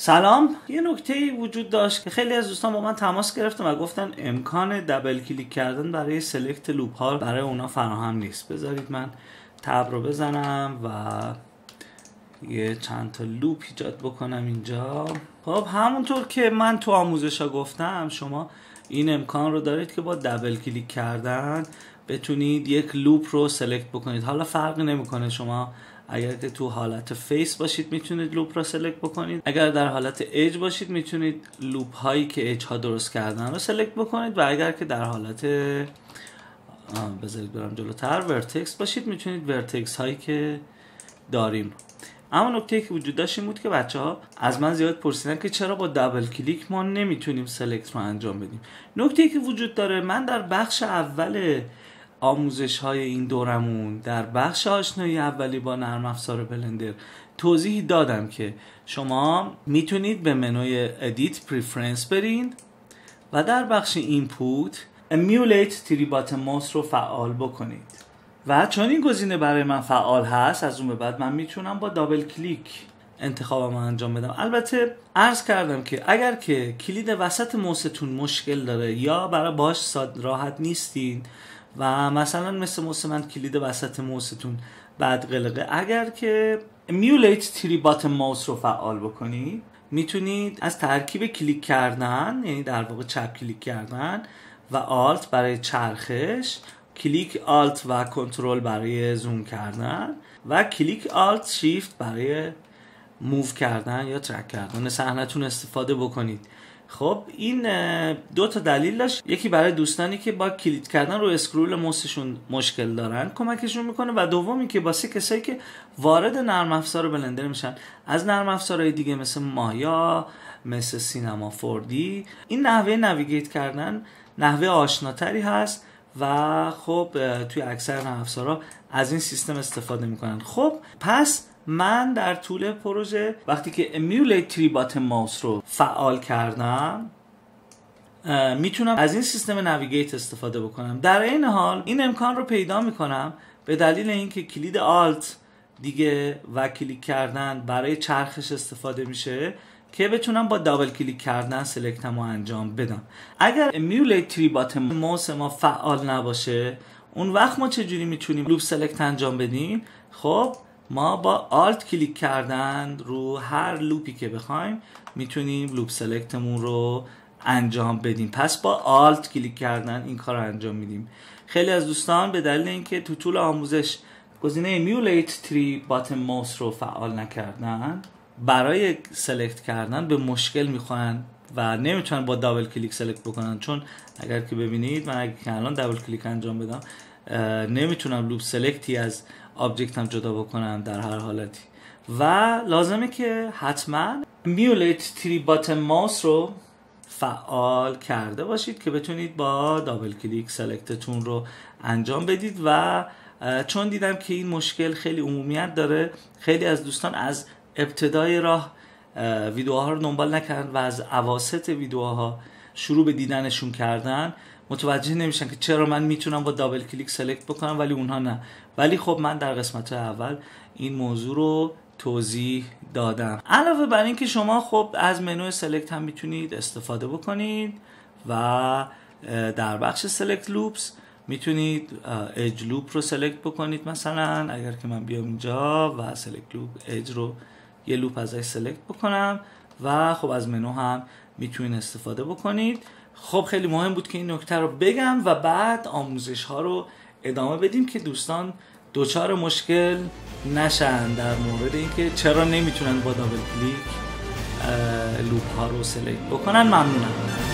سلام. یه نکته وجود داشت که خیلی از دوستان با من تماس گرفتن و گفتن امکان دبل کلیک کردن برای سلکت لوپ ها برای اونا فراهم نیست. بذارید من تب رو بزنم و یه چند تا لوپ ایجاد بکنم اینجا. خب همونطور که من تو آموزش ها گفتم، شما این امکان رو دارید که با دبل کلیک کردن بتونید یک لوپ رو سلکت بکنید. حالا فرقی نمیکنه شما اگر که تو حالت فیس باشید میتونید لوپ رو سلکت بکنید، اگر در حالت ایج باشید میتونید لوپ هایی که ایج ها درست کردن رو سلکت بکنید، و اگر که در حالت بذارید برم جلوتر ورتکس باشید میتونید ورتکس هایی که داریم. اما نکته که وجود داشت این بود که بچه‌ها از من زیاد پرسیدن که چرا با دبل کلیک ما نمیتونیم سلکت رو انجام بدیم. نکته که وجود داره، من در بخش اول آموزش های این دورمون در بخش آشنایی اولی با نرم افزار بلندر توضیح دادم که شما میتونید به منوی Edit Preference برین و در بخش Input Emulate 3 button mouse رو فعال بکنید، و چون این گزینه برای من فعال هست از اون به بعد من میتونم با دابل کلیک انتخابم انجام بدم. البته عرض کردم که اگر که کلید وسط موستون مشکل داره یا برای باش راحت نیستین و مثلا مثل موس من کلید وسط موستون بعد قلقه، اگر که Emulate 3 button mouse رو فعال بکنید میتونید از ترکیب کلیک کردن، یعنی در واقع چپ کلیک کردن و آلت برای چرخش، کلیک آلت و کنترل برای زوم کردن و کلیک آلت شیفت برای موو کردن یا ترک کردن صحنه‌تون استفاده بکنید. خب این دو تا دلیل داشت، یکی برای دوستانی که با کلیک کردن رو اسکرول موسشون مشکل دارن کمکشون میکنه، و دومی که واسه کسایی که وارد نرم افزار بلندر میشن از نرم افزارهای دیگه مثل مایا، مثل سینما 4D، این نحوه نویگیت کردن نحوه آشناتری هست و خب توی اکثر نرم افزارها از این سیستم استفاده میکنن. خب پس من در طول پروژه وقتی که Emulate 3 button mouse رو فعال کردم میتونم از این سیستم نویگیت استفاده بکنم. در این حال این امکان رو پیدا میکنم به دلیل اینکه کلید آلت دیگه و کلیک کردن برای چرخش استفاده میشه که بتونم با دابل کلیک کردن سلکتم رو انجام بدم. اگر Emulate 3 button mouse ما فعال نباشه اون وقت ما چجوری میتونیم لوپ سلکت انجام بدیم؟ خب ما با آلت کلیک کردن رو هر لوپی که بخوایم میتونیم لوپ سلکتمون رو انجام بدیم. پس با آلت کلیک کردن این کار رو انجام میدیم. خیلی از دوستان به دلیل اینکه تو طول آموزش گزینه Emulate 3 button mouse رو فعال نکردن برای سلکت کردن به مشکل میخورن و نمیتونن با دابل کلیک سلکت بکنن، چون اگر که ببینید من اگر که الان دابل کلیک انجام بدم نمیتونم لوپ سلکتی از آبجکتم جدا بکنم در هر حالتی، و لازمه که حتما Emulate 3 button mouse رو فعال کرده باشید که بتونید با دابل کلیک سلکتتون رو انجام بدید. و چون دیدم که این مشکل خیلی عمومیت داره، خیلی از دوستان از ابتدای راه ویدیوها رو دنبال نکردن و از اواسط ویدیوها شروع به دیدنشون کردن، متوجه نمیشن که چرا من میتونم با دابل کلیک سلکت بکنم ولی اونها نه. ولی خب من در قسمت اول این موضوع رو توضیح دادم. علاوه بر این که شما خب از منوی سلکت هم میتونید استفاده بکنید و در بخش سلکت لوپس میتونید ایج لوپ رو سلکت بکنید. مثلا اگر که من بیام اینجا و سلکت لوپ ایج رو یه لوپ ازش سلکت بکنم و خب از منو هم میتونید استفاده بکنید. خب خیلی مهم بود که این نکته رو بگم و بعد آموزش ها رو ادامه بدیم که دوستان دوچار مشکل نشن در مورد اینکه چرا نمیتونن با دابل کلیک لوپ ها رو سلکت بکنن. ممنونم.